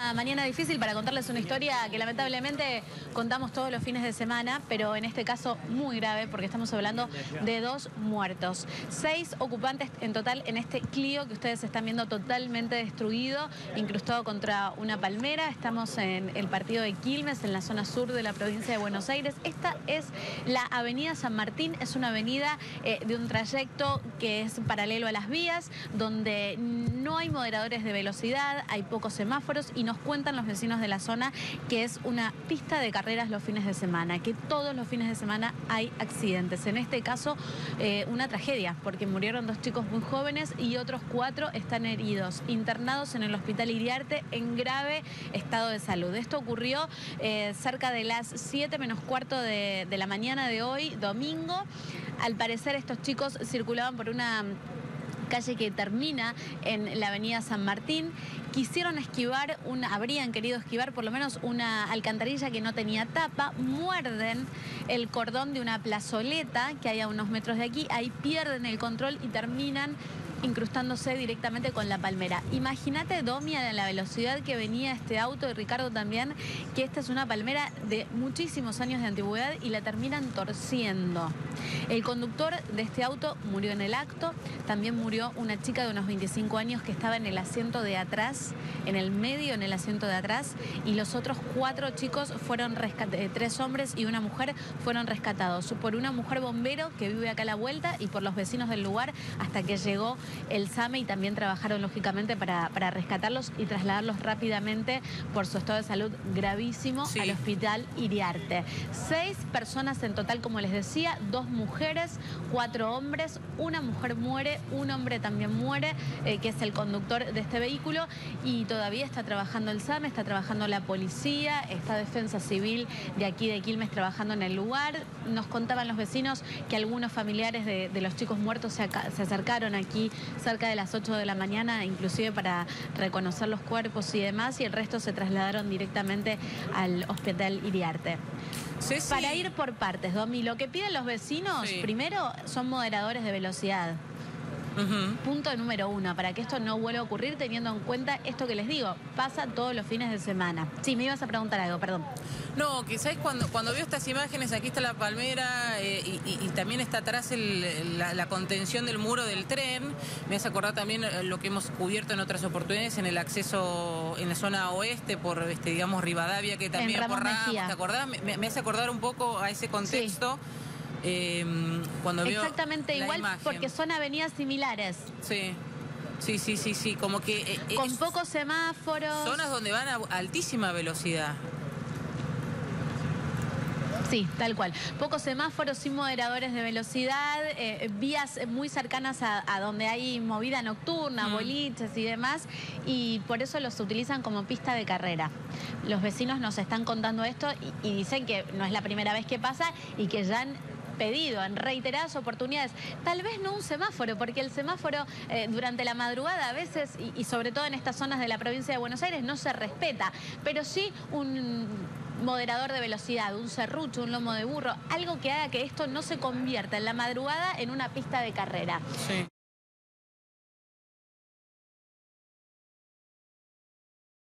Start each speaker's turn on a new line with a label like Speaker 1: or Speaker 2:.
Speaker 1: Una mañana difícil para contarles una historia que lamentablemente contamos todos los fines de semana, pero en este caso muy grave porque estamos hablando de 2 muertos. 6 ocupantes en total en este Clio que ustedes están viendo totalmente destruido, incrustado contra una palmera. Estamos en el partido de Quilmes, en la zona sur de la provincia de Buenos Aires. Esta es la avenida San Martín, es una avenida de un trayecto que es paralelo a las vías, donde no hay moderadores de velocidad, hay pocos semáforos y nos cuentan los vecinos de la zona que es una pista de carreras los fines de semana, que todos los fines de semana hay accidentes. En este caso, una tragedia, porque murieron 2 chicos muy jóvenes y otros 4 están heridos, internados en el Hospital Iriarte en grave estado de salud. Esto ocurrió cerca de las 7 menos cuarto de la mañana de hoy, domingo. Al parecer estos chicos circulaban por una calle que termina en la avenida San Martín. Quisieron esquivar, habrían querido esquivar por lo menos una alcantarilla que no tenía tapa, muerden el cordón de una plazoleta que hay a unos metros de aquí, ahí pierden el control y terminan incrustándose directamente con la palmera. Imagínate, Domi, a la velocidad que venía este auto, y Ricardo también, que esta es una palmera de muchísimos años de antigüedad y la terminan torciendo. El conductor de este auto murió en el acto, también murió una chica de unos 25 años que estaba en el asiento de atrás, en el medio, en el asiento de atrás, y los otros 4 chicos fueron rescatados, 3 hombres y una mujer fueron rescatados por una mujer bombero que vive acá a la vuelta y por los vecinos del lugar hasta que llegó el SAME, y también trabajaron lógicamente para rescatarlos y trasladarlos rápidamente por su estado de salud gravísimo al Hospital Iriarte. 6 personas en total, como les decía, 2 mujeres, 4 hombres, una mujer muere, un hombre también muere, que es el conductor de este vehículo, y todavía está trabajando el SAME, está trabajando la policía, está Defensa Civil de aquí de Quilmes trabajando en el lugar. Nos contaban los vecinos que algunos familiares de los chicos muertos se acercaron aquí cerca de las 8 de la mañana, inclusive para reconocer los cuerpos y demás, y el resto se trasladaron directamente al Hospital Iriarte. Para ir por partes, Domi, lo que piden los vecinos, primero, son moderadores de velocidad. Punto número 1, para que esto no vuelva a ocurrir, teniendo en cuenta esto que les digo, pasa todos los fines de semana. Sí, me ibas a preguntar algo, perdón.
Speaker 2: No, que sabes, cuando veo estas imágenes, aquí está la palmera y también está atrás la contención del muro del tren, me hace acordar también lo que hemos cubierto en otras oportunidades en el acceso en la zona oeste por, digamos, Rivadavia, que también por Ramos, ¿te acordás? Me hace acordar un poco a ese contexto. Cuando veo
Speaker 1: exactamente igual
Speaker 2: imagen.
Speaker 1: Porque son avenidas similares.
Speaker 2: Sí, como que...
Speaker 1: con pocos semáforos.
Speaker 2: Zonas donde van a altísima velocidad.
Speaker 1: Sí, tal cual. Pocos semáforos, sin moderadores de velocidad, vías muy cercanas a donde hay movida nocturna, boliches y demás, y por eso los utilizan como pista de carrera. Los vecinos nos están contando esto y dicen que no es la primera vez que pasa y que ya han pedido en reiteradas oportunidades, tal vez no un semáforo, porque el semáforo durante la madrugada a veces, y sobre todo en estas zonas de la provincia de Buenos Aires, no se respeta, pero sí un moderador de velocidad, un serrucho, un lomo de burro, algo que haga que esto no se convierta en la madrugada en una pista de carrera.